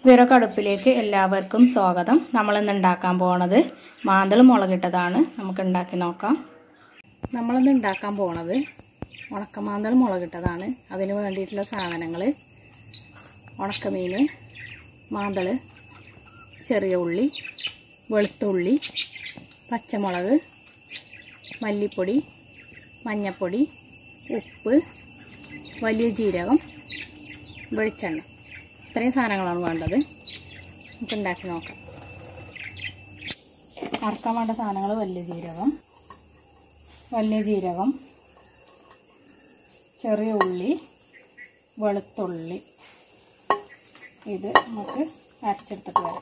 വിറകടുപ്പിലേക്ക് എല്ലാവർക്കും സ്വാഗതം. നമ്മളിന്ന് ഉണ്ടാക്കാൻ പോകുന്നത് മാന്തൾ മുളകിട്ടതാണ്. നമുക്ക് ഉണ്ടാക്കി നോക്കാം. നമ്മളിന്ന് ഉണ്ടാക്കാൻ പോകുന്നത് ഉണക്കമാന്തൾ മുളകിട്ടതാണ്. അതിന് വേണ്ടിയിട്ടുള്ള സാധനങ്ങൾ: ഉണക്കമീൻ, മാന്തൾ, ചെറിയ ഉള്ളി, വെളുത്തുള്ളി, പച്ചമുളക്, മല്ലിപ്പൊടി, മഞ്ഞൾപ്പൊടി, ഉപ്പ്, വലിയ ജീരകം, വെളിച്ചെണ്ണ. ഇത്രയും സാധനങ്ങളാണ് വേണ്ടത്. നമുക്ക് ഉണ്ടാക്കി നോക്കാം. വറുക്കാൻ വേണ്ട സാധനങ്ങൾ: വലിയ ജീരകം, ചെറിയ ഉള്ളി, വെളുത്തുള്ളി. ഇത് നമുക്ക് അരച്ചെടുത്തിട്ട് വരാം.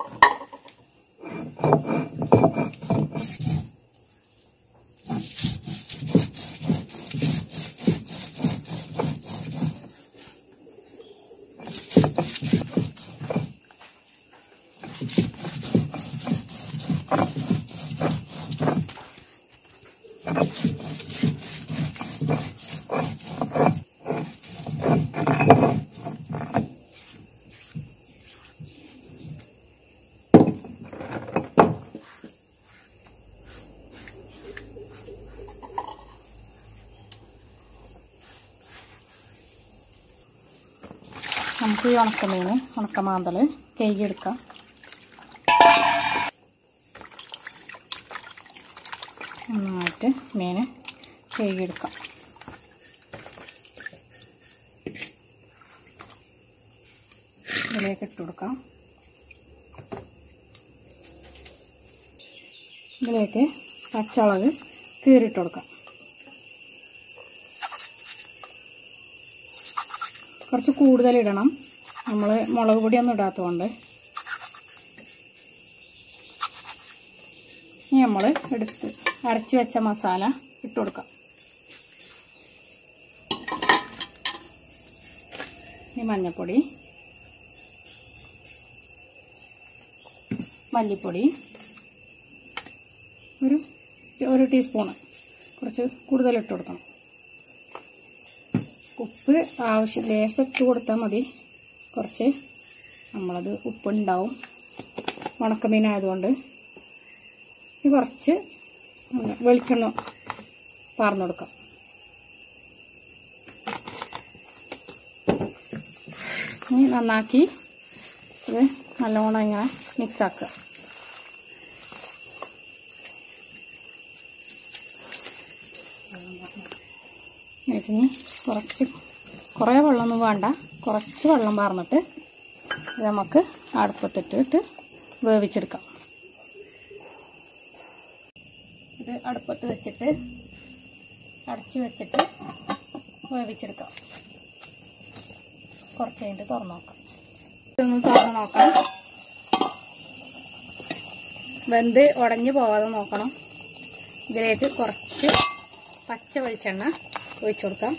നമുക്ക് ഈ ഉണക്കമാന്തൾ കഴുകിയെടുക്കാം. നന്നായിട്ട് മീൻ കഴുകിയെടുക്കാം. ഇതിലേക്ക് ഇട്ട് കൊടുക്കാം. ഇതിലേക്ക് പച്ചമുളക് കീറിയിട്ട് കൊടുക്കാം. കുറച്ച് കൂടുതൽ ഇടണം. നമ്മൾ മുളക് പൊടിയൊന്നും ഇടാത്തതുകൊണ്ട്. ഇനി നമ്മൾ അരച്ച് വെച്ച മസാല ഇട്ട് കൊടുക്കാം. ഈ മഞ്ഞൾപ്പൊടി, മല്ലിപ്പൊടി ഒരു ടീസ്പൂണ്, കുറച്ച് കൂടുതൽ ഇട്ട് കൊടുക്കണം. ഉപ്പ് ലേശം ഇട്ട് കൊടുത്താൽ മതി. കുറച്ച് നമ്മളത് ഉപ്പുണ്ടാവും, ഉണക്കമീനായതുകൊണ്ട്. കുറച്ച് വെളിച്ചെണ്ണ പാർന്നു കൊടുക്കാം. ഇനി നന്നാക്കി ഇത് നല്ലോണം ഇങ്ങനെ മിക്സാക്കുക. ഇനി കുറേ വെള്ളമൊന്നും വേണ്ട, കുറച്ച് വെള്ളം പാർന്നിട്ട് ഇത് നമുക്ക് അടുപ്പത്തിട്ടിട്ട് വേവിച്ചെടുക്കാം. ഇത് അടുപ്പത്ത് വെച്ചിട്ട് അടച്ച് വെച്ചിട്ട് വേവിച്ചെടുക്കാം. കുറച്ച് കഴിഞ്ഞിട്ട് തുറന്ന് നോക്കാം. ഇതൊന്ന് തുറന്ന് നോക്കാം. വെന്ത് ഉടഞ്ഞു പോവാതെ നോക്കണം. ഇതിലേക്ക് കുറച്ച് പച്ച വെളിച്ചെണ്ണ ഒഴിച്ചു കൊടുക്കാം.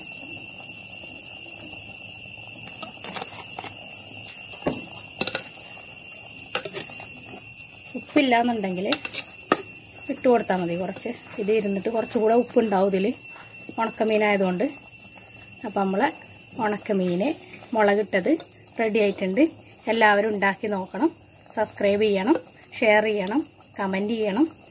ഉപ്പില്ലാന്നുണ്ടെങ്കിൽ ഇട്ട് കൊടുത്താൽ മതി. കുറച്ച് ഇത് ഇരുന്നിട്ട് കുറച്ചുകൂടെ ഉപ്പുണ്ടാവും ഇതിൽ, ഉണക്കമീനായതുകൊണ്ട്. അപ്പം നമ്മളെ ഉണക്കമീൻ മുളകിട്ടത് റെഡി ആയിട്ടുണ്ട്. എല്ലാവരും ഉണ്ടാക്കി നോക്കണം. സബ്സ്ക്രൈബ് ചെയ്യണം, ഷെയർ ചെയ്യണം, കമൻറ്റ് ചെയ്യണം.